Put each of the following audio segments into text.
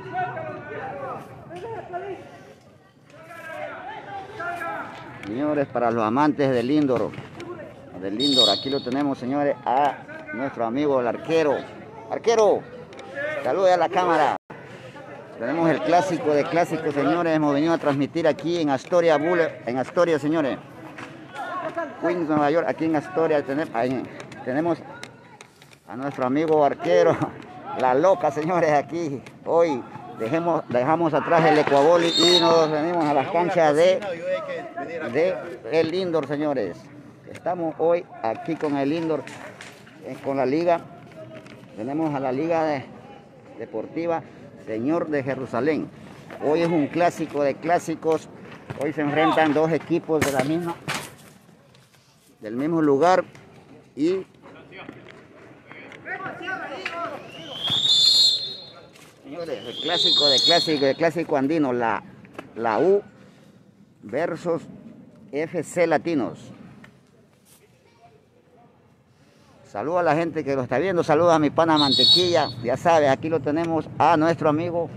Señores, para los amantes del indoor, aquí lo tenemos, señores, a nuestro amigo el arquero. Arquero, salude a la cámara. Tenemos el clásico de clásicos, señores. Hemos venido a transmitir aquí en Astoria, señores. Queens, Nueva York, aquí en Astoria tenemos a nuestro amigo arquero, la loca, señores, aquí. Hoy dejamos atrás el Ecuaboli y nos venimos a las canchas de el indoor, señores. Estamos hoy aquí con el indoor, con la liga. Tenemos a la liga deportiva Señor de Jerusalén. Hoy es un clásico de clásicos. Hoy se enfrentan dos equipos del mismo lugar y señores, el clásico de clásico andino, la U versus FC Latinos. Saludos a la gente que lo está viendo, saludos a mi pana Mantequilla. Ya sabes, aquí lo tenemos a nuestro amigo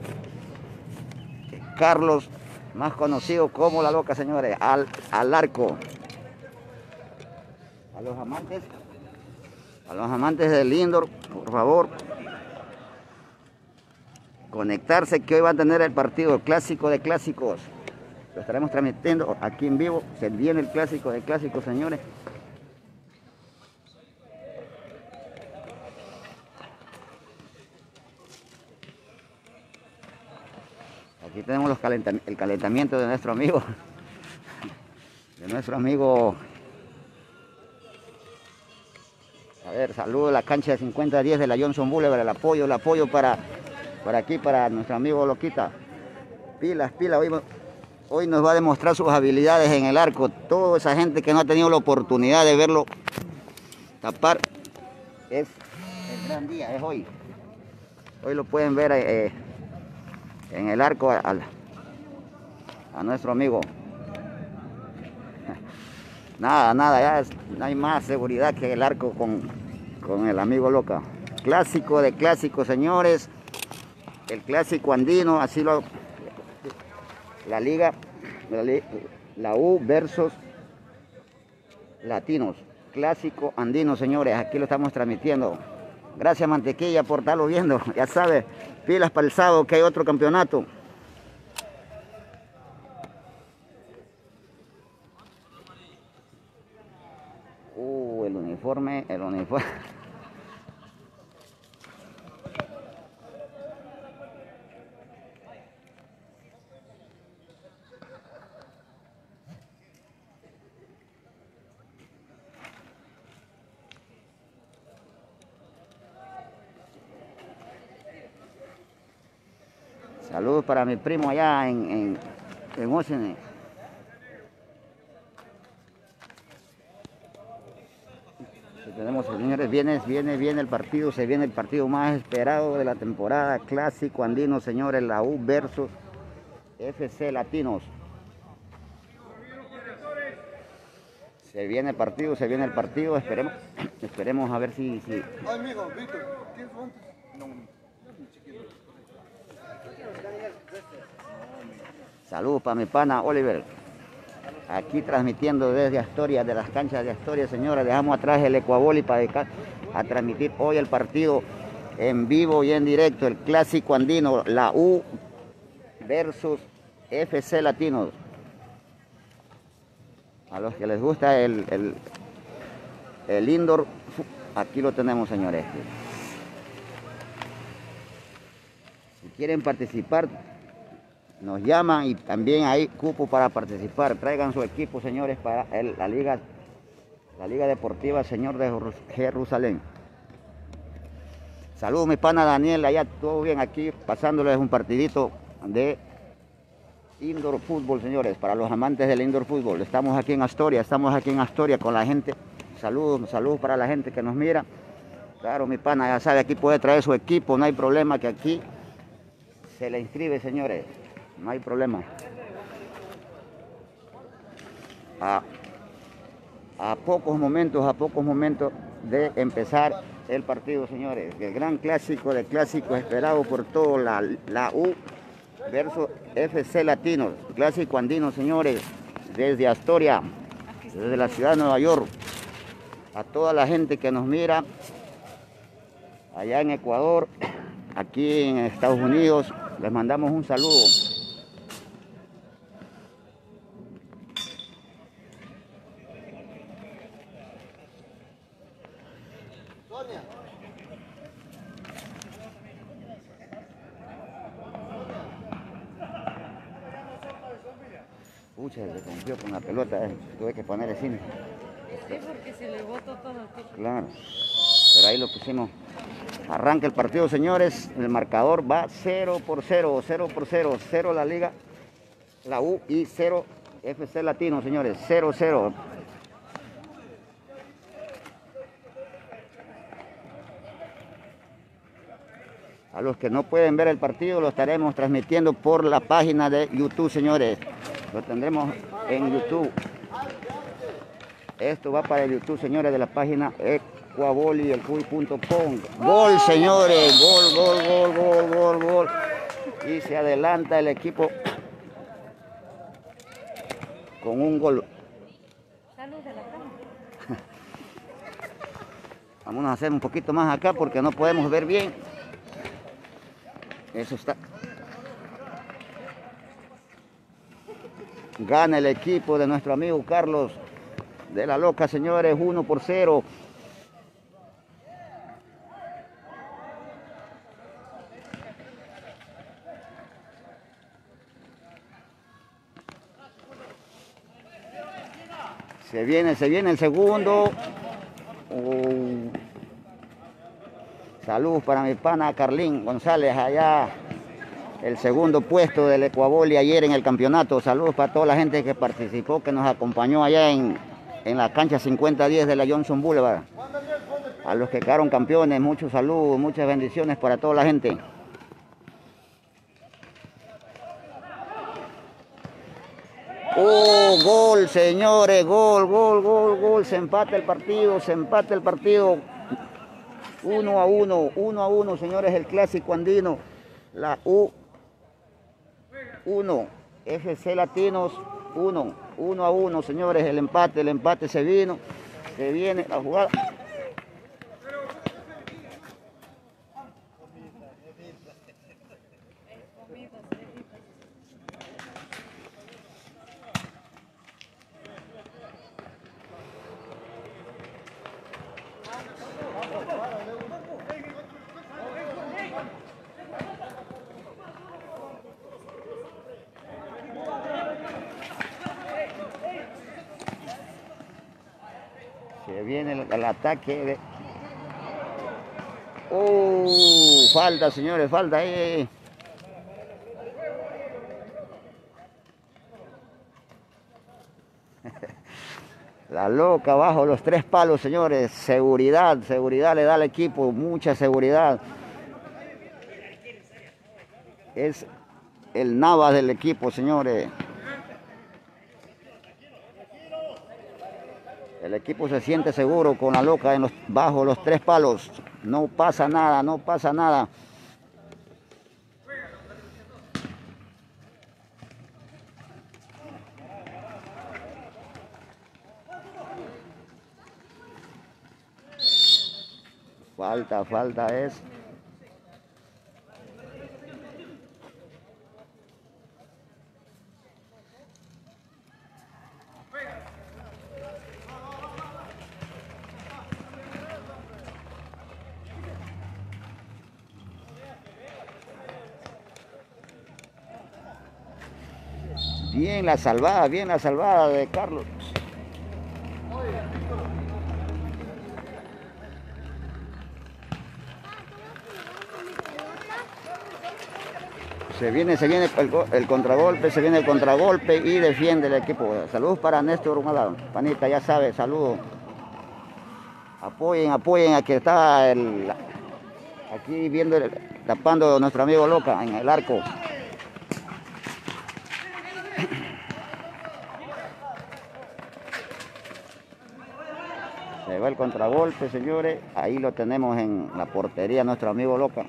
Carlos, más conocido como La Loca, señores, al arco. A los amantes del indoor, por favor, conectarse, que hoy va a tener el partido clásico de clásicos. Lo estaremos transmitiendo aquí en vivo. Se viene el clásico de clásicos, señores. Aquí tenemos el calentamiento de nuestro amigo. A ver, saludo a la cancha de 50-10 de la Johnson Boulevard. El apoyo para aquí, para nuestro amigo Loquita. Pilas. Hoy nos va a demostrar sus habilidades en el arco. Toda esa gente que no ha tenido la oportunidad de verlo tapar, es el gran día, es hoy. Hoy lo pueden ver en el arco a nuestro amigo. Nada, ya no hay más seguridad que el arco con el amigo Loca. Clásico de clásicos, señores. El clásico andino, la liga, la U versus Latinos. Clásico andino, señores. Aquí lo estamos transmitiendo. Gracias, Mantequilla, por estarlo viendo. Ya sabes, pilas para el sábado que hay otro campeonato. El uniforme. Saludos para mi primo allá en Washington. Tenemos, señores, viene el partido, se viene el partido más esperado de la temporada, clásico andino, señores, la U versus FC Latinos. Se viene el partido, esperemos a ver si... Ay, mijo, Víctor, ¿quién fue antes? Saludos para mi pana Oliver. Aquí transmitiendo desde Astoria, de las canchas de Astoria, señora. Dejamos atrás el Ecuaboli para a transmitir hoy el partido en vivo y en directo. El clásico andino, la U versus FC Latinos. A los que les gusta el indoor, aquí lo tenemos, señores. Si quieren participar, nos llaman y también hay cupo para participar. Traigan su equipo, señores, para la liga deportiva Señor de Jerusalén. Saludos, mi pana Daniel, allá todo bien, aquí pasándoles un partidito de indoor fútbol, señores, para los amantes del indoor fútbol. Estamos aquí en Astoria con la gente. Saludos para la gente que nos mira. Claro, mi pana, ya sabe, aquí puede traer su equipo, no hay problema, que aquí se le inscribe, señores. No hay problema. A pocos momentos de empezar el partido, señores. El gran clásico de clásicos esperado por todo, la U versus FC Latinos. Clásico andino, señores, desde Astoria, desde la ciudad de Nueva York. A toda la gente que nos mira allá en Ecuador, aquí en Estados Unidos, les mandamos un saludo. Pucha, se confió con la pelota, tuve que poner el cine. Sí, porque se le botó todo el piso. Claro, pero ahí lo pusimos. Arranca el partido, señores. El marcador va 0-0, 0-0, 0 la liga, la U y 0 FC Latino, señores, 0-0. A los que no pueden ver el partido, lo estaremos transmitiendo por la página de YouTube, señores. Lo tendremos en YouTube. Esto va para el YouTube, señores, de la página ecuavolielcuy.com. Gol, señores, gol. Y se adelanta el equipo con un gol. Salud de la cama. Vamos a hacer un poquito más acá porque no podemos ver bien. Eso está. Gana el equipo de nuestro amigo Carlos de la Loca, señores, 1-0. Se viene el segundo. Saludos para mi pana Carlín González, allá el segundo puesto del Ecuavoli ayer en el campeonato. Saludos para toda la gente que participó, que nos acompañó allá en la cancha 50-10 de la Johnson Boulevard. A los que quedaron campeones, muchos saludos, muchas bendiciones para toda la gente. ¡Oh, gol, señores! Gol. Se empata el partido. 1-1, señores, el clásico andino. La U 1, FC Latinos 1-1, señores, el empate se viene la jugada. Se viene el ataque de... falta, señores, falta ahí. La Loca bajo los 3 palos, señores. Seguridad le da al equipo, mucha seguridad. Es el Navas del equipo, señores. El equipo se siente seguro con la Loca bajo los 3 palos. No pasa nada. Falta es. Bien la salvada de Carlos. Se viene el contragolpe, y defiende el equipo. Saludos para Néstor Humala, panita, ya sabe, saludos. Apoyen a que está aquí viendo, tapando a nuestro amigo Loca en el arco. Se va el contragolpe, señores. Ahí lo tenemos en la portería, nuestro amigo Loca.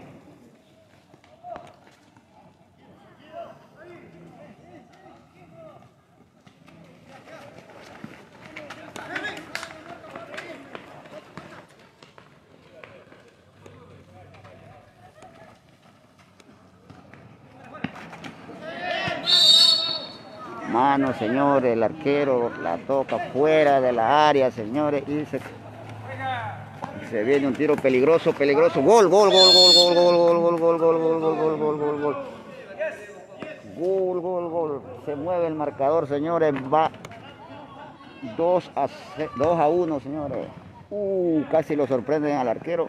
Mano, señores, el arquero la toca fuera de la área, señores, y se viene un tiro peligroso, peligroso. Gol, gol, gol, gol, gol, gol, gol, gol, gol, gol, gol, gol, gol, gol, gol. Gol, gol, gol. Se mueve el marcador, señores. Va 2-1, señores. Casi lo sorprenden al arquero.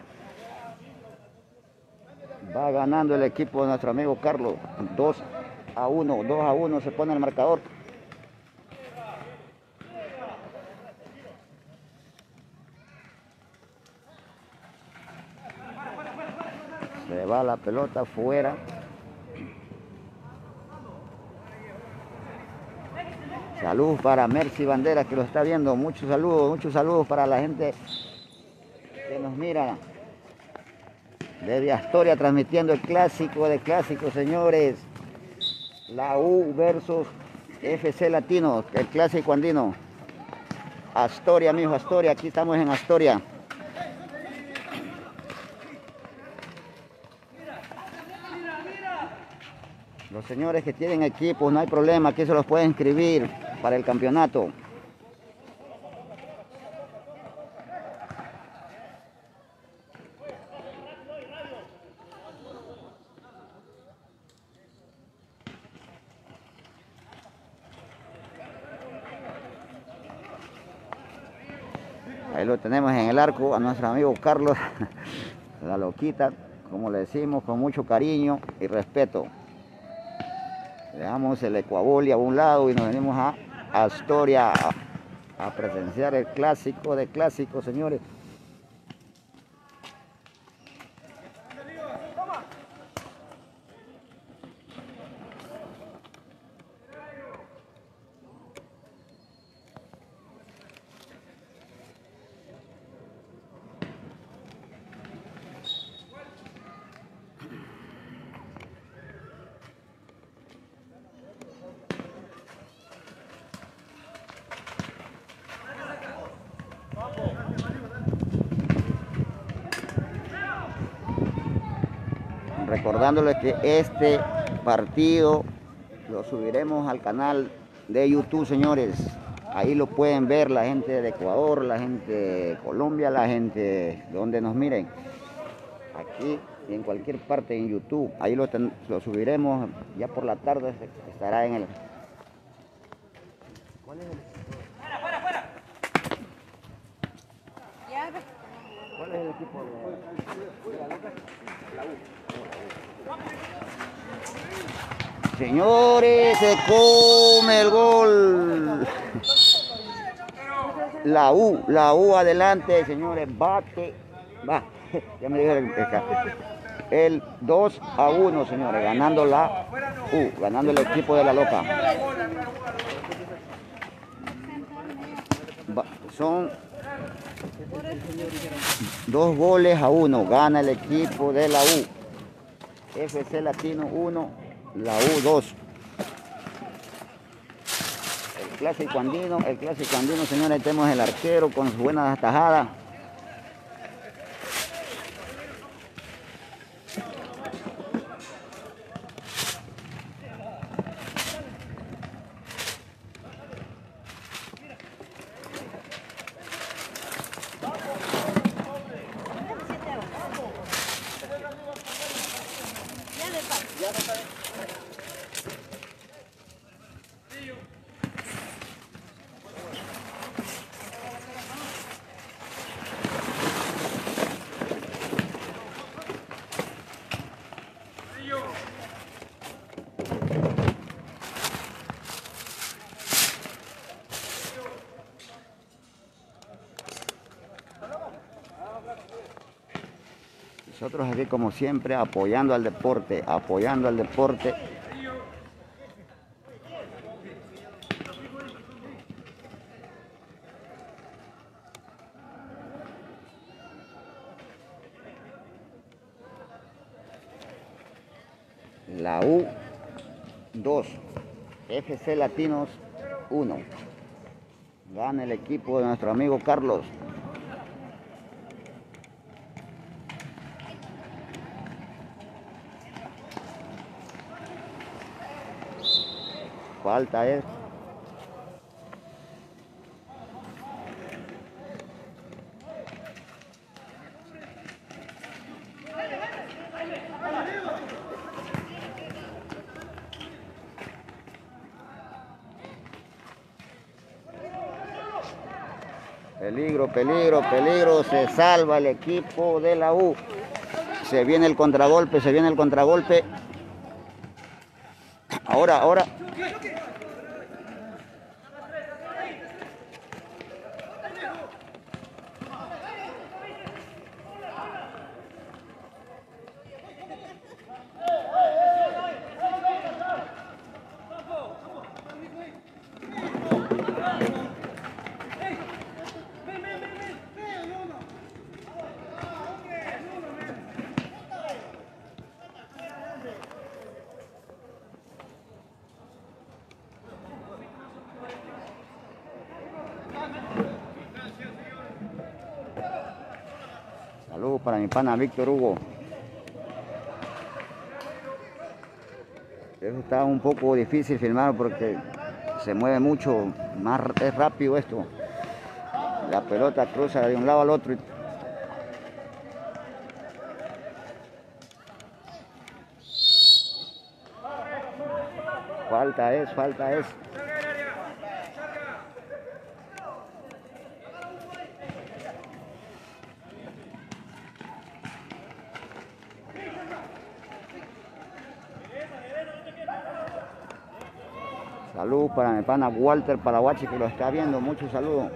Va ganando el equipo de nuestro amigo Carlos. 2-1, 2-1 se pone el marcador. Se va la pelota fuera. Saludos para Mercy Banderas, que lo está viendo. Muchos saludos para la gente que nos mira desde Astoria, transmitiendo el clásico de clásicos, señores. La U versus FC Latino, el clásico andino. Astoria, mijo, Astoria. Aquí estamos en Astoria. Los señores que tienen equipos, no hay problema, aquí se los pueden inscribir para el campeonato. Ahí lo tenemos en el arco a nuestro amigo Carlos, la loquita, como le decimos, con mucho cariño y respeto. Dejamos el Ecuaboli a un lado y nos venimos a Astoria a presenciar el clásico de clásicos, señores. Recordándoles que este partido lo subiremos al canal de YouTube, señores. Ahí lo pueden ver la gente de Ecuador, la gente de Colombia, la gente de donde nos miren. Aquí y en cualquier parte en YouTube. Ahí lo subiremos ya por la tarde, estará en el... ¿Cuál es el? ¿Cuál es el equipo de la Lucas? La U. Señores, se come el gol. La U adelante, señores, bate, va, ya me dijeron el 2-1, señores, ganando la U, ganando el equipo de la Loca. Son 2-1, gana el equipo de la U. FC Latino 1, la U 2. El clásico andino, señores, tenemos el arquero con sus buenas atajadas. Nosotros aquí como siempre apoyando al deporte, U 2, FC Latinos 1. Gana el equipo de nuestro amigo Carlos. Falta es. Peligro, peligro, peligro. Se salva el equipo de la U. Se viene el contragolpe, se viene el contragolpe. Ahora. Saludos para mi pana Víctor Hugo. Eso está un poco difícil filmar porque se mueve mucho, es rápido esto. La pelota cruza de un lado al otro. Falta es. Saludos para mi pana Walter Paraguachi que lo está viendo. Muchos saludos.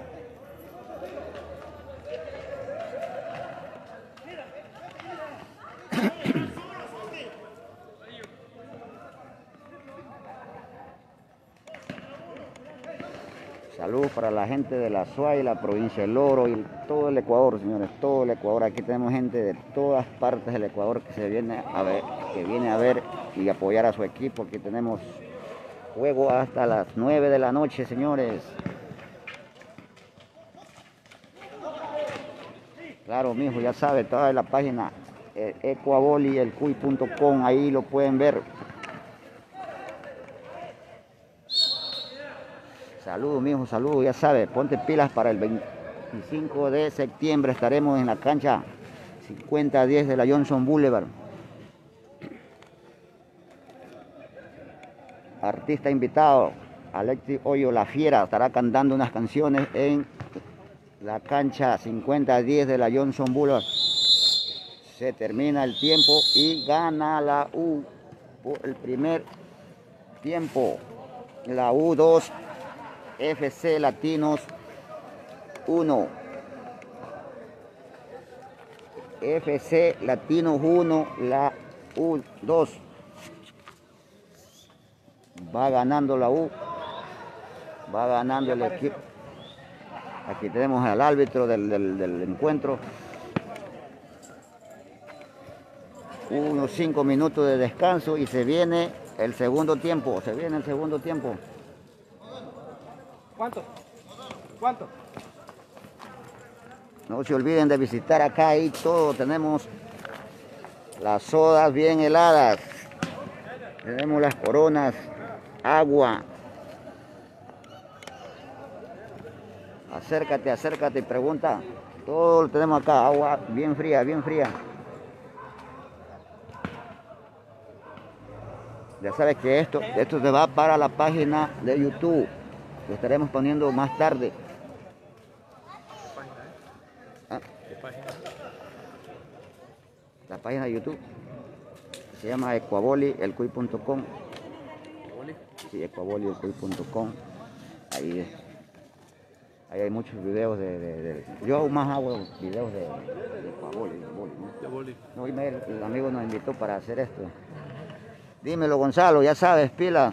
Saludos para la gente de la Suay, la provincia del Oro y todo el Ecuador, señores, todo el Ecuador. Aquí tenemos gente de todas partes del Ecuador que se viene a ver y apoyar a su equipo. Aquí tenemos juego hasta las 9 de la noche, señores. Claro, mijo, ya sabe, toda la página ecuabolielcuy.com, ahí lo pueden ver. Saludos, mijo, saludos, ya sabe, ponte pilas para el 25 de septiembre. Estaremos en la cancha 5010 de la Johnson Boulevard. Artista invitado, Alexis Hoyo La Fiera, estará cantando unas canciones en la cancha 5010 de la Johnson Boulevard. Se termina el tiempo y gana la U por el primer tiempo. La U 2, FC Latinos 1. FC Latinos 1, la U 2. Va ganando la U. Va ganando el equipo. Aquí tenemos al árbitro del encuentro. Unos 5 minutos de descanso y se viene el segundo tiempo. ¿Cuánto? No se olviden de visitar acá y todo. Tenemos las sodas bien heladas. Tenemos las coronas, agua. Acércate y pregunta. Todo lo tenemos acá, agua bien fría. Ya sabes que esto se va para la página de YouTube. Lo estaremos poniendo más tarde. ¿Ah? La página de YouTube se llama ecuabolielcuy.com. Sí, ecuabolielcuy.com. Ahí hay muchos videos yo aún más hago videos de ecuaboli, ¿no? Hoy el amigo nos invitó para hacer esto. Dímelo, Gonzalo, ya sabes, pila.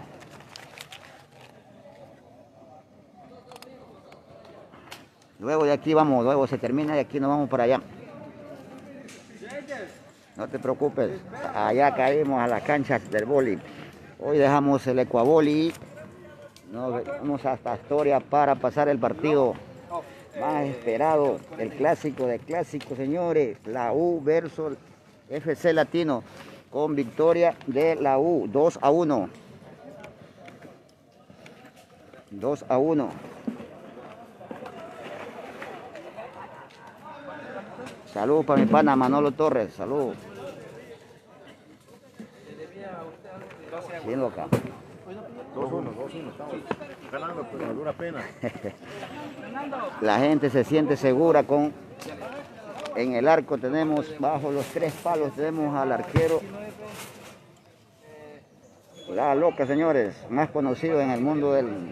Luego de aquí vamos, luego se termina y aquí nos vamos para allá. No te preocupes, allá caímos a las canchas del boli. Hoy dejamos el Ecuaboli. Nos vamos hasta Astoria para pasar el partido más esperado, el clásico de clásicos, señores. La U versus FC Latino, con victoria de la U, 2-1. 2-1. Saludos para mi pana Manolo Torres, saludos. Bien loca. 2-1, estamos ganando, pero a dura pena. La gente se siente segura con... En el arco tenemos, bajo los 3 palos, tenemos al arquero. La Loca, señores, más conocido en el mundo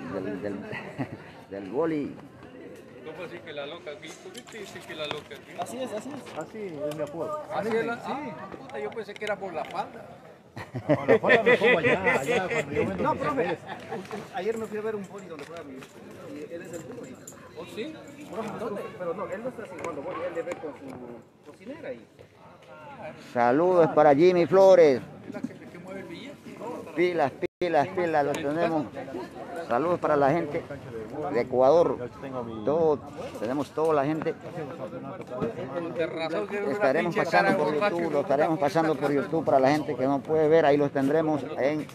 del vóley. ¿Cómo así que la loca aquí? ¿Por qué te dicen que la loca aquí? Así es mi apodo. Así es la... Sí. Puta, yo pensé que era por la falda. No, la falda me como allá cuando yo vendo mis cervezas. Ayer me fui a ver un boli donde juega mi hijo. Y él es el duro. ¿Oh, sí? Pero no, él no está así jugando boli, él le ve con su cocinera ahí. Saludos para Jimmy Flores. ¿La que mueve el billete? Pilas, los tenemos. Saludos para la gente de Ecuador. Tenemos toda la gente. Estaremos pasando por YouTube, lo estaremos pasando por YouTube para la gente que no puede ver. Ahí los tendremos en...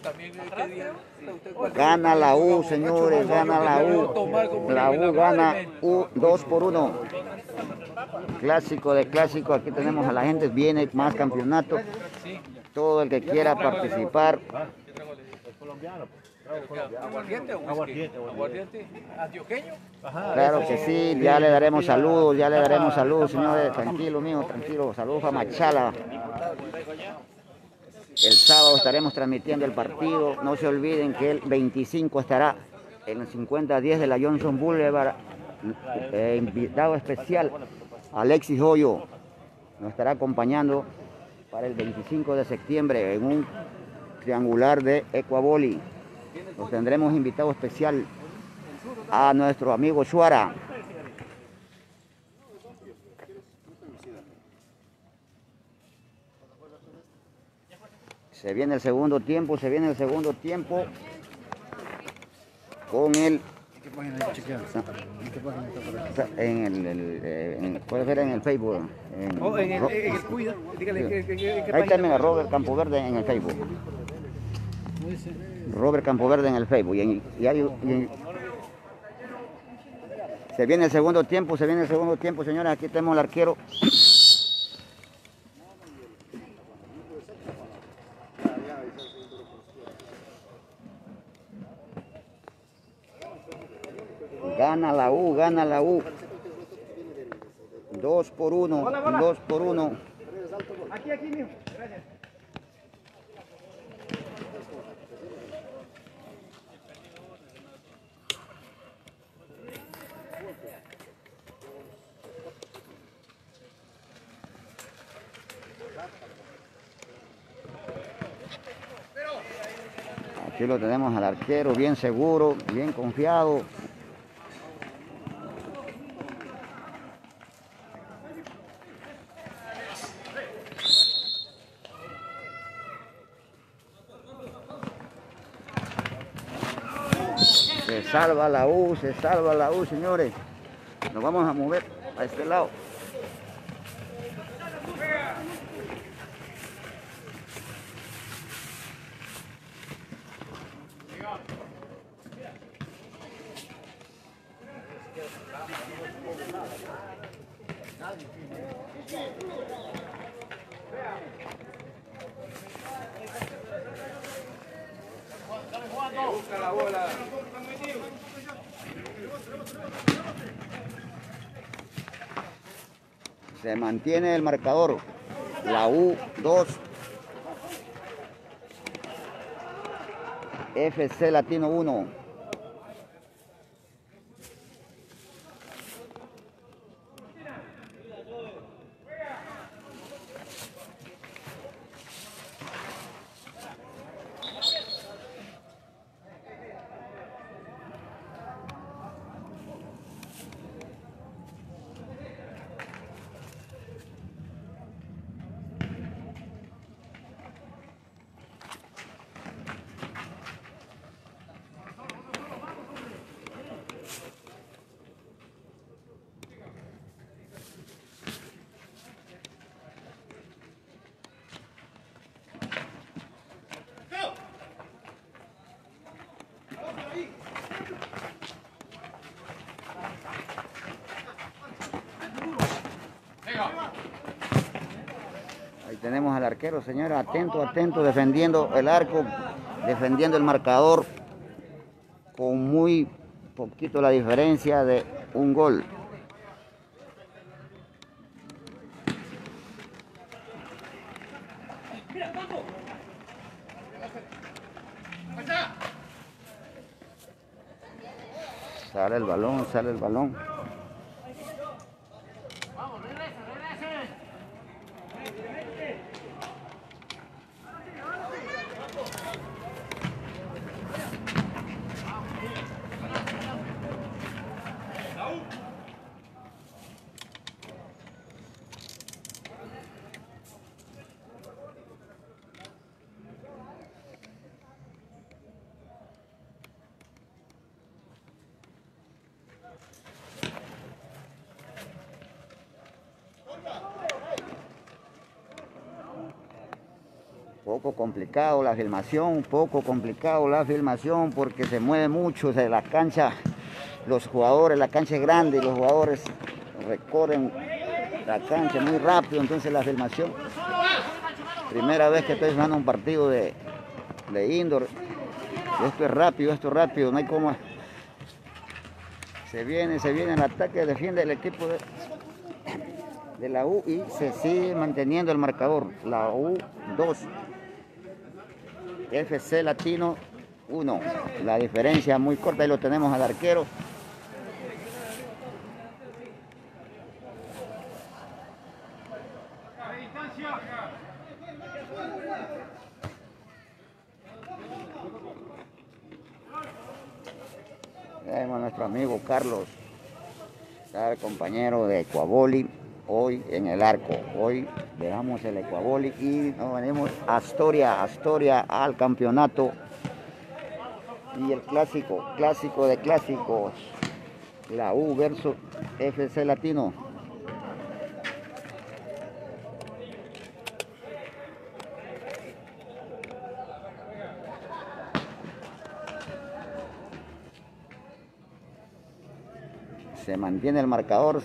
Gana la U, señores, gana la U. La U gana 2-1. Clásico de clásico, aquí tenemos a la gente, viene más campeonato. Todo el que quiera participar. ¿Aguardiente o whisky? ¿Aguardiente antioqueño? Claro que sí, ya le daremos saludos, señores. Tranquilo, mijo, tranquilo. Saludos a Machala. El sábado estaremos transmitiendo el partido. No se olviden que el 25 estará en el 5010 de la Johnson Boulevard. Invitado especial, Alexis Hoyo, nos estará acompañando para el 25 de septiembre en un triangular de Ecuaboli. Nos tendremos invitado especial a nuestro amigo Suara. Se viene el segundo tiempo, con el... ¿Qué página hay que chequear? ¿Qué página está por ahí? Puede ver en el Facebook. En el Cuida, dígale que Ahí también a Robert Campoverde en el Facebook. Robert Campoverde en el Facebook. Se viene el segundo tiempo, señores. Aquí tenemos el arquero. Gana la U. 2-1. Aquí, mijo. Gracias. Aquí lo tenemos al arquero, bien seguro, bien confiado. Se salva la U, señores. Nos vamos a mover a este lado. Busca la bola. Se mantiene el marcador. La U 2. FC Latino 1. tenemos al arquero, señores, atento, atento, defendiendo el arco, defendiendo el marcador, con muy poquito la diferencia de un gol. Sale el balón, sale el balón. Poco complicado la filmación, porque se mueve mucho de la cancha, los jugadores, la cancha es grande y los jugadores recorren la cancha muy rápido, entonces la filmación, primera vez que estoy jugando un partido de indoor, esto es rápido, no hay como, se viene el ataque, defiende el equipo de la U y se sigue manteniendo el marcador, la U 2. FC Latino 1, la diferencia muy corta, ahí lo tenemos al arquero. Tenemos a nuestro amigo Carlos, el compañero de Ecuaboli, hoy en el arco. Hoy dejamos el Ecuaboli y nos venimos a Astoria al campeonato. Y el clásico de clásicos, la U versus FC Latino. Se mantiene el marcador,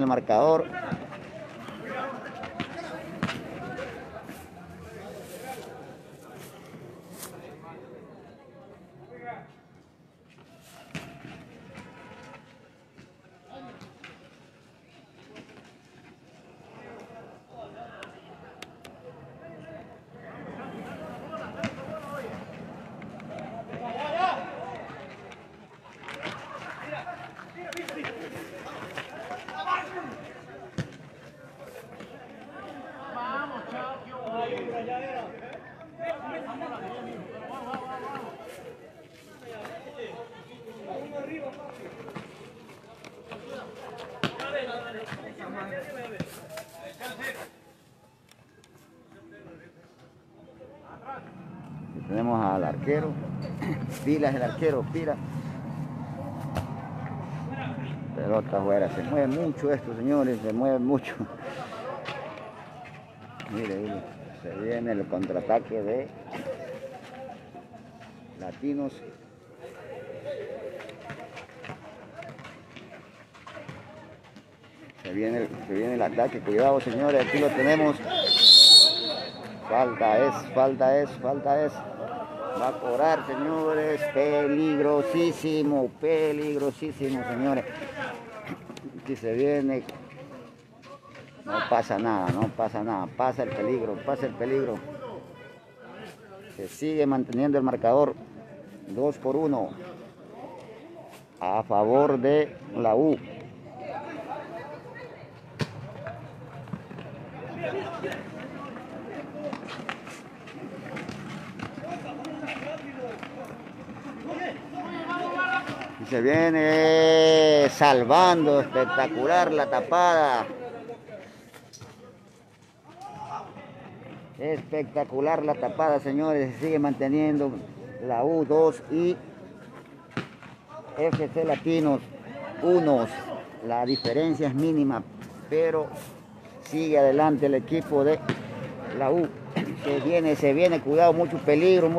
Tenemos al arquero, Pilas el arquero, Pilas. Pelota afuera, se mueve mucho esto, señores, se mueve mucho. Mire, se viene el contraataque de Latinos. Se viene el ataque, cuidado, señores, aquí lo tenemos. Falta es. Va a cobrar, señores, peligrosísimo, señores. Aquí se viene, no pasa nada, pasa el peligro. Se sigue manteniendo el marcador 2-1 a favor de la U. Y se viene salvando, espectacular la tapada. Espectacular la tapada, señores. Se sigue manteniendo la U2 y FC Latinos 1. La diferencia es mínima, pero sigue adelante el equipo de la U. Se viene, cuidado, mucho peligro.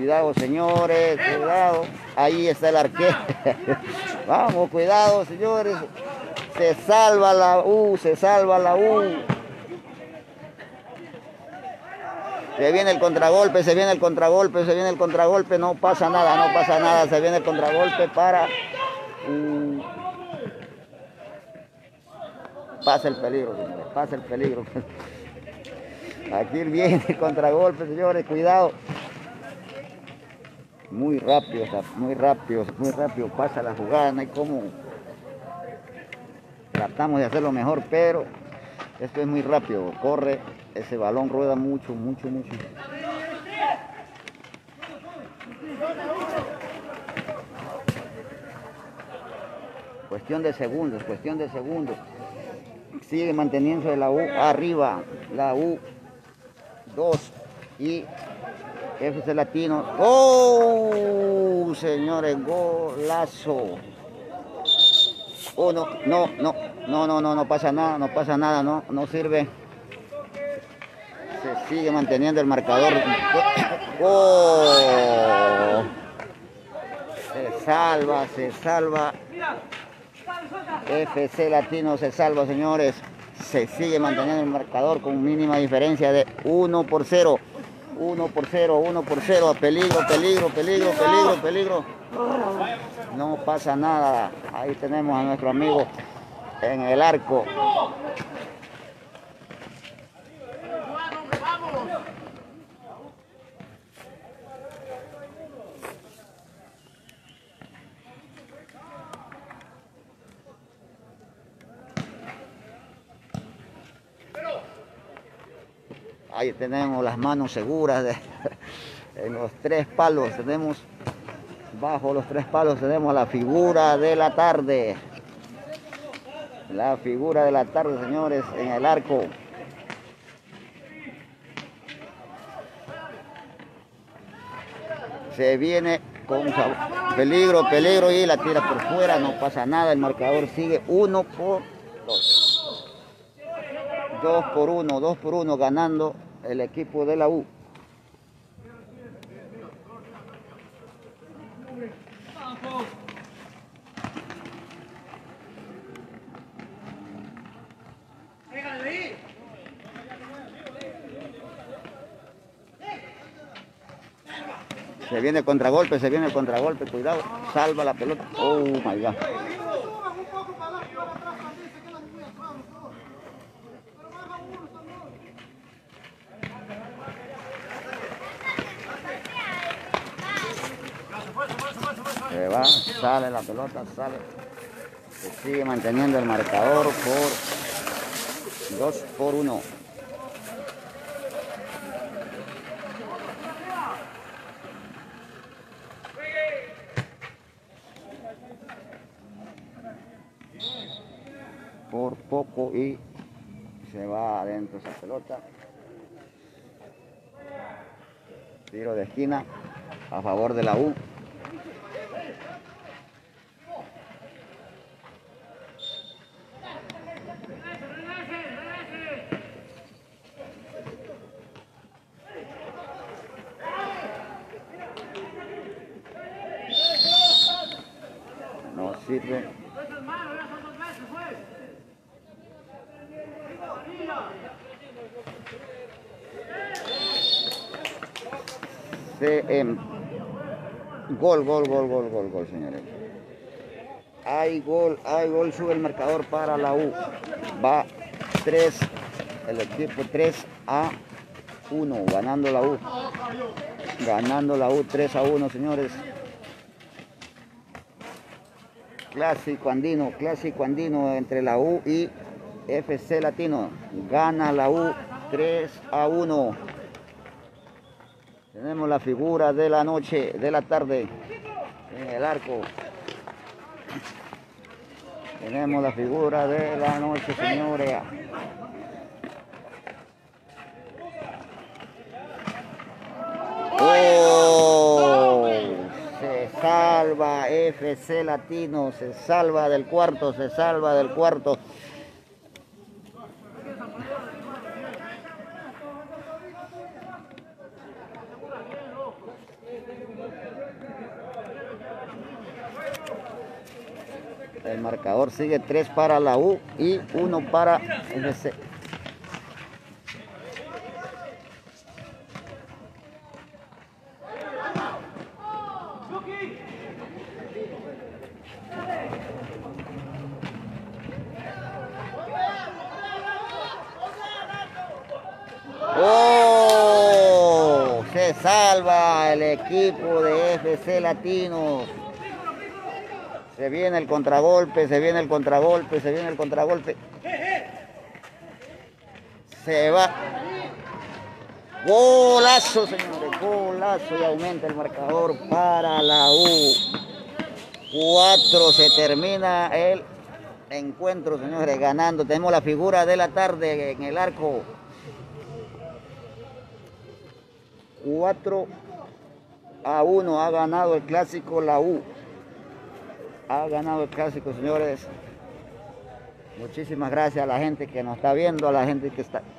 Cuidado, señores, cuidado. Ahí está el arquero. Vamos, cuidado, señores. Se salva la U, se salva la U. Se viene el contragolpe, se viene el contragolpe, se viene el contragolpe. No pasa nada, no pasa nada. Se viene el contragolpe para... Pasa el peligro, señores, pasa el peligro. Aquí viene el contragolpe, señores, cuidado. Muy rápido, muy rápido pasa la jugada, no hay cómo. Tratamos de hacerlo mejor, pero esto es muy rápido, corre, ese balón rueda mucho. Cuestión de segundos. Sigue manteniéndose la U arriba, la U 2 y FC Latino. ¡Oh! Señores, golazo. Oh, no pasa nada, no sirve. Se sigue manteniendo el marcador. ¡Oh! Se salva. FC Latino se salva, señores. Se sigue manteniendo el marcador con mínima diferencia de 1-0. 1-0. Peligro. No pasa nada. Ahí tenemos a nuestro amigo en el arco. Ahí tenemos las manos seguras en los 3 palos. Bajo los 3 palos tenemos la figura de la tarde. La figura de la tarde, señores, en el arco. Se viene con peligro y la tira por fuera. No pasa nada, el marcador sigue 1-2. 2-1 ganando el equipo de la U. Se viene el contragolpe, cuidado, salva la pelota. Oh my God. Se va, sale la pelota, sale. Se sigue manteniendo el marcador por 2-1. Por poco y se va adentro esa pelota. Tiro de esquina a favor de la U. No sirve. Gol, señores. Hay gol, sube el marcador para la U. Va 3, el equipo 3-1, ganando la U. Ganando la U 3-1, señores. Clásico andino entre la U y FC Latino. Gana la U 3-1. Tenemos la figura de la noche, de la tarde, en el arco. Tenemos la figura de la noche, señores. ¡Oh! Se salva FC Latino, se salva del cuarto. El marcador sigue 3 para la U y 1 para FC. ¡Oh! Se salva el equipo de FC Latinos. Se viene el contragolpe, se viene el contragolpe, se viene el contragolpe. Se va. Golazo, señores, golazo, y aumenta el marcador para la U. 4, se termina el encuentro, señores, ganando. Tenemos la figura de la tarde en el arco. 4-1 ha ganado el clásico la U. Ha ganado el clásico, señores. Muchísimas gracias a la gente que nos está viendo, a la gente que está.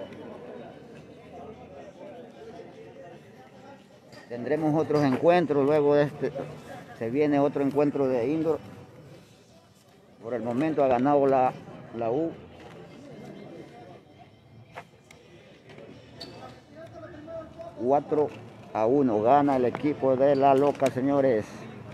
Tendremos otros encuentros luego de este. Se viene otro encuentro de indoor. Por el momento ha ganado la U. ...4-1 gana el equipo de La Loca, señores.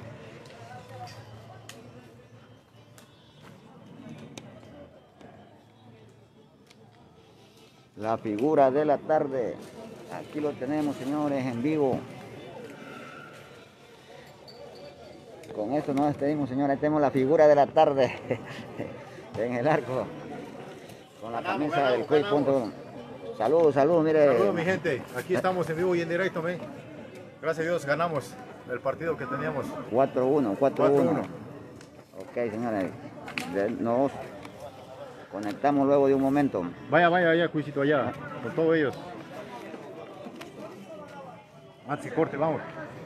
La figura de la tarde. Aquí lo tenemos, señores, en vivo. Con esto nos despedimos, señores. Tenemos la figura de la tarde en el arco. Con la camisa del Cuy.com. Saludos, saludos, mire. Saludos, mi gente. Aquí estamos en vivo y en directo, men. Gracias a Dios ganamos el partido que teníamos. 4-1, 4-1. Ok, señores. Nos conectamos luego de un momento. Vaya, allá, Cuisito, allá. Con todos ellos. Maxi, corte, vamos.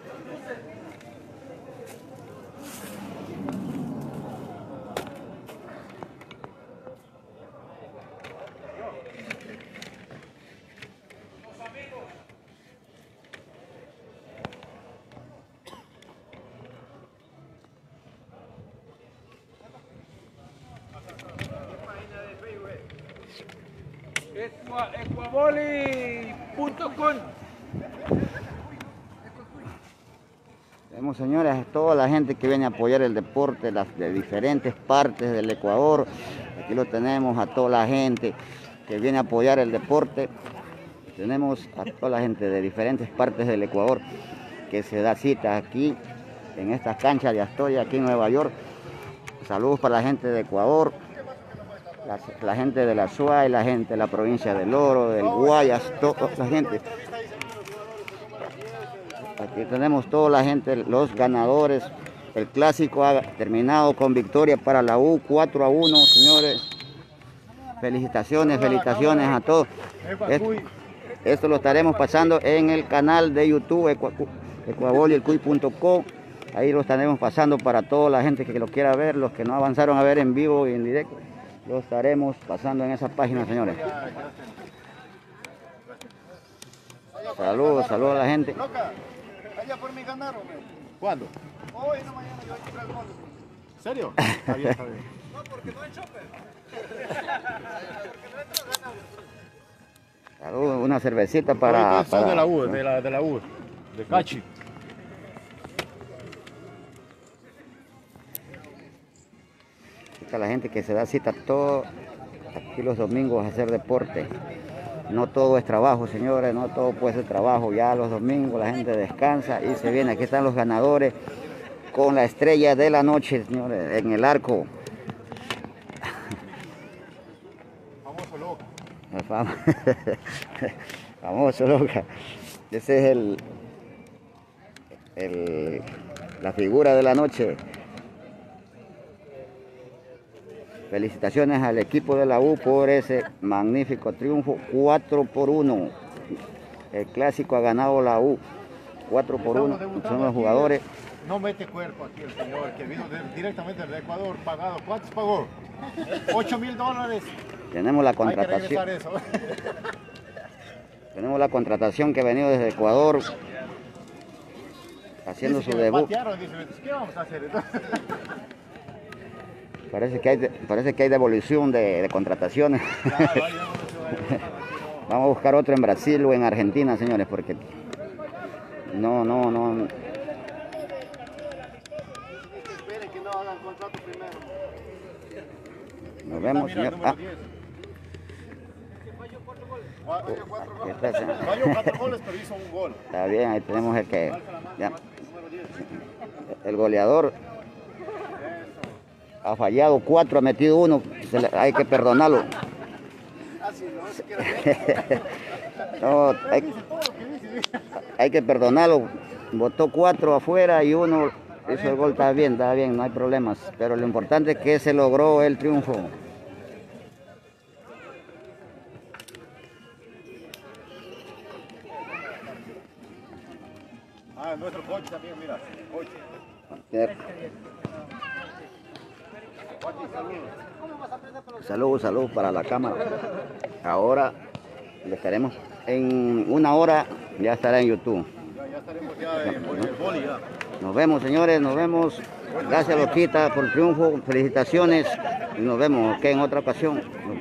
Ecuavoli.com. Vemos, señores, toda la gente que viene a apoyar el deporte de diferentes partes del Ecuador. Aquí lo tenemos a toda la gente que viene a apoyar el deporte. Tenemos a toda la gente de diferentes partes del Ecuador que se da cita aquí en estas canchas de Astoria, aquí en Nueva York. Saludos para la gente de Ecuador, la gente de la SUA y la gente de la provincia del Oro, del Guayas, toda la gente. Aquí tenemos toda la gente, los ganadores. El clásico ha terminado con victoria para la U, 4-1, señores. Felicitaciones, felicitaciones a todos. Esto lo estaremos pasando en el canal de YouTube, ecuavolielcuy.com. Ahí lo estaremos pasando para toda la gente que lo quiera ver, los que no avanzaron a ver en vivo y en directo. Lo estaremos pasando en esa página, señores. Saludos, saludos a la gente. Allá por mí ganaron. ¿Cuándo? Hoy, no, mañana yo voy a comprar el bono. ¿En serio? Está bien, está bien. No, porque no hay chopper. Saludos, una cervecita para... de la U, de la U, de Cachi. A la gente que se da cita todo aquí los domingos a hacer deporte. No todo es trabajo, señores, no todo puede ser trabajo. Ya los domingos la gente descansa y se viene. Aquí están los ganadores con la estrella de la noche, señores, en el arco. Famoso Loca. Famoso Loca. Ese es la figura de la noche. Felicitaciones al equipo de la U por ese magnífico triunfo, 4-1. El clásico ha ganado la U, 4-1. Son los jugadores. No mete cuerpo aquí el señor que vino directamente del Ecuador, pagado. ¿Cuántos pagó? $8,000. Tenemos la contratación. Hay que regresar eso. Tenemos la contratación que ha venido desde Ecuador, haciendo Dice su que debut. Patearon, dice, ¿qué vamos a hacer? Parece que hay devolución de contrataciones. Vamos a buscar otro en Brasil o en Argentina, señores, porque no. Esperen que no hagan contrato primero. Nos vemos, señor. Falló 4 goles, pero hizo un gol. Está bien, ahí tenemos el que... Ya. El goleador ha fallado 4, ha metido 1. Hay que perdonarlo. No, hay que perdonarlo. Botó 4 afuera y 1 hizo el gol. Está bien, no hay problemas. Pero lo importante es que se logró el triunfo. Nuestro coach también, mira. Coach. Saludos para la cámara. Ahora le estaremos en 1 hora, ya estará en YouTube. Ya estaremos ya en el boli ya. Nos vemos, señores, nos vemos. Gracias, Loquita, por el triunfo. Felicitaciones. Y nos vemos en otra ocasión.